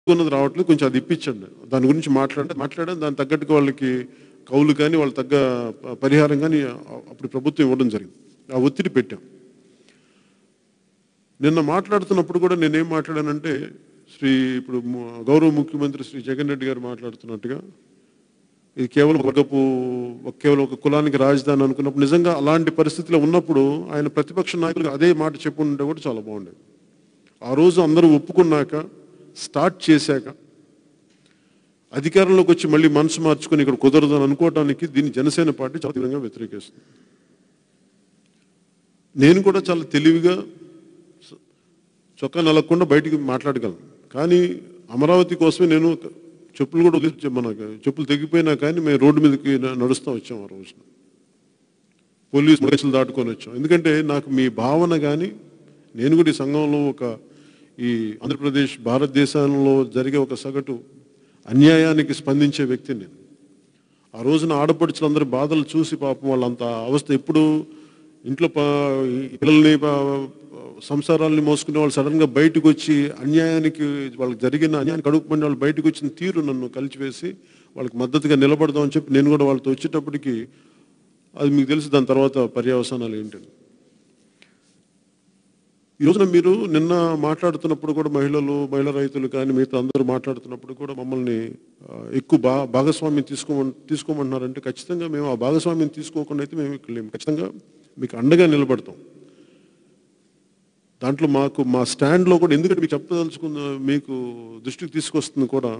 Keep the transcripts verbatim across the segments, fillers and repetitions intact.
ఉన్నది రావట్లేదు, కొంచెం అది ఇప్పించండి, దాని గురించి మాట్లాడండి మాట్లాడాం దాని తగ్గట్టుగా వాళ్ళకి కౌలు కానీ వాళ్ళ తగ్గ పరిహారం కానీ అప్పుడు ప్రభుత్వం ఇవ్వడం జరిగింది. ఆ ఒత్తిడి పెట్టాం. నిన్న మాట్లాడుతున్నప్పుడు కూడా నేనేం మాట్లాడానంటే, శ్రీ ఇప్పుడు గౌరవ ముఖ్యమంత్రి శ్రీ జగన్ రెడ్డి గారు మాట్లాడుతున్నట్టుగా ఇది కేవలం వర్గపు కేవలం ఒక కులానికి రాజధాని అనుకున్నప్పుడు, నిజంగా అలాంటి పరిస్థితిలో ఉన్నప్పుడు ఆయన ప్రతిపక్ష నాయకులు అదే మాట చెప్పుంటే కూడా చాలా బాగుండేది. ఆ రోజు అందరూ ఒప్పుకున్నాక స్టార్ట్ చేశాక అధికారంలోకి వచ్చి మళ్ళీ మనసు మార్చుకొని ఇక్కడ కుదరదు అని అనుకోవడానికి దీన్ని జనసేన పార్టీ చాలా తీవ్రంగా వ్యతిరేకిస్తుంది. నేను కూడా చాలా తెలివిగా చొక్కా నలగకుండా బయటికి మాట్లాడగలను, కానీ అమరావతి కోసమే నేను చెప్పులు కూడా వదిలి మన చెప్పులు తెగిపోయినా కానీ మేము రోడ్డు మీదకి నడుస్తూ వచ్చాం. ఆ రోజున పోలీసు కేసులు దాటుకొని వచ్చాం. ఎందుకంటే నాకు మీ భావన కానీ, నేను కూడా ఈ సంఘంలో ఒక ఈ ఆంధ్రప్రదేశ్ భారతదేశంలో జరిగే ఒక సగటు అన్యాయానికి స్పందించే వ్యక్తిని నేను. ఆ రోజున ఆడపడుచులందరి బాధలు చూసి పాపం వాళ్ళంత అవస్థ, ఎప్పుడు ఇంట్లో పిల్లల్ని సంసారాలని మోసుకునే వాళ్ళు సడన్గా బయటకు వచ్చి అన్యాయానికి వాళ్ళకి జరిగిన అన్యాయానికి అడుగుపడిన వాళ్ళు బయటకు వచ్చిన తీరు నన్ను కలిచివేసి వాళ్ళకి మద్దతుగా నిలబడదామని చెప్పి నేను కూడా వాళ్ళతో వచ్చేటప్పటికి అది మీకు తెలుసు దాని తర్వాత పర్యవసానాలు ఏంటని. ఈ రోజున మీరు నిన్న మాట్లాడుతున్నప్పుడు కూడా మహిళలు మహిళా రైతులు కానీ మిగతా అందరూ మాట్లాడుతున్నప్పుడు కూడా మమ్మల్ని ఎక్కువ భా భాగస్వామ్యం తీసుకోమని తీసుకోమంటున్నారంటే ఖచ్చితంగా మేము ఆ భాగస్వామ్యం తీసుకోకుండా అయితే మేము ఇక్కడ లేము. ఖచ్చితంగా మీకు అండగా నిలబడతాం. దాంట్లో మాకు మా స్టాండ్లో కూడా, ఎందుకంటే మీకు చెప్పదలుచుకున్న మీకు దృష్టికి తీసుకొస్తుంది కూడా,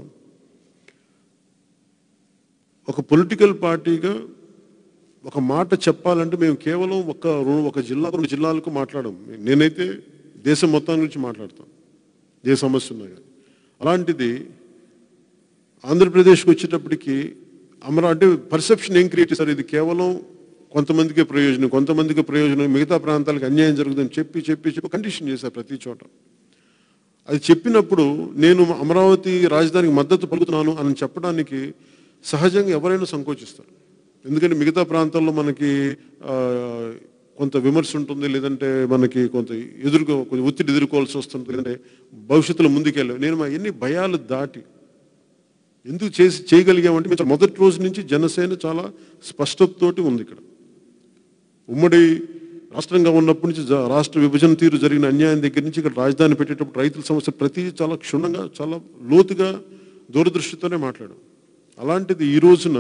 ఒక పొలిటికల్ పార్టీగా ఒక మాట చెప్పాలంటే మేము కేవలం ఒక ఒక జిల్లా రెండు జిల్లాలకు మాట్లాడము. నేనైతే దేశం మొత్తం గురించి మాట్లాడతాను, ఏ సమస్య ఉన్నా కానీ. అలాంటిది ఆంధ్రప్రదేశ్కి వచ్చేటప్పటికి అమరా అంటే పర్సెప్షన్ ఏం క్రియేట్ చేశారు, ఇది కేవలం కొంతమందికే ప్రయోజనం కొంతమందికి ప్రయోజనం మిగతా ప్రాంతాలకు అన్యాయం జరుగుతుందని చెప్పి చెప్పి చెప్పి కండిషన్ చేశారు ప్రతి చోట. అది చెప్పినప్పుడు నేను అమరావతి రాజధానికి మద్దతు పలుకుతున్నాను అని చెప్పడానికి సహజంగా ఎవరైనా సంకోచిస్తారు. ఎందుకంటే మిగతా ప్రాంతాల్లో మనకి కొంత విమర్శ ఉంటుంది, లేదంటే మనకి కొంత ఎదుర్కో కొంచెం ఒత్తిడి ఎదుర్కోవాల్సి వస్తుంది, లేదంటే భవిష్యత్తులో ముందుకెళ్ళాం. నేను మా ఎన్ని భయాలు దాటి ఎందుకు చేసి చేయగలిగామంటే, మేము మొదటి రోజు నుంచి జనసేన చాలా స్పష్టతతోటి ఉంది. ఇక్కడ ఉమ్మడి రాష్ట్రంగా ఉన్నప్పటి నుంచి రాష్ట్ర విభజన తీరు జరిగిన అన్యాయం దగ్గర నుంచి ఇక్కడ రాజధాని పెట్టేటప్పుడు రైతుల సమస్య ప్రతి చాలా క్షుణ్ణంగా చాలా లోతుగా దూరదృష్టితోనే మాట్లాడాం. అలాంటిది ఈ రోజున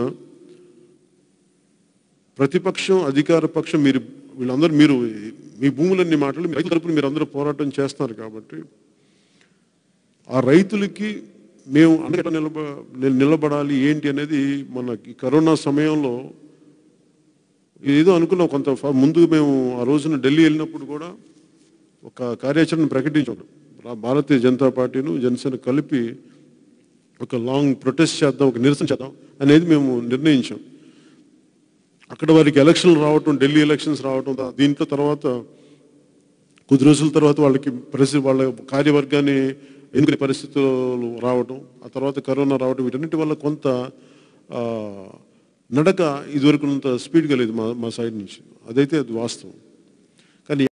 ప్రతిపక్షం అధికార పక్షం మీరు వీళ్ళందరూ మీరు మీ భూములన్నీ మాట్లాడి రైతుల తరపున మీరు అందరూ పోరాటం చేస్తున్నారు కాబట్టి ఆ రైతులకి మేము అండగా నిలబ నిలబడాలి ఏంటి అనేది మనకి కరోనా సమయంలో ఏదో అనుకున్నాం. కొంత ముందు మేము ఆ రోజున ఢిల్లీ వెళ్ళినప్పుడు కూడా ఒక కార్యాచరణ ప్రకటించాం. భారతీయ జనతా పార్టీను జనసేన కలిపి ఒక లాంగ్ ప్రొటెస్ట్ చేద్దాం, ఒక నిరసన చేద్దాం అనేది మేము నిర్ణయించాం. అక్కడ వారికి ఎలక్షన్లు రావటం, ఢిల్లీ ఎలక్షన్స్ రావటం, దీంట్లో తర్వాత కొద్ది రోజుల తర్వాత వాళ్ళకి పరిస్థితి వాళ్ళ కార్యవర్గాన్ని ఎన్నుకునే పరిస్థితులు రావటం, ఆ తర్వాత కరోనా రావటం, వీటన్నిటి వల్ల కొంత నడక ఇదివరకున్నంత స్పీడ్గా లేదు మా మా సైడ్ నుంచి. అదైతే అది వాస్తవం.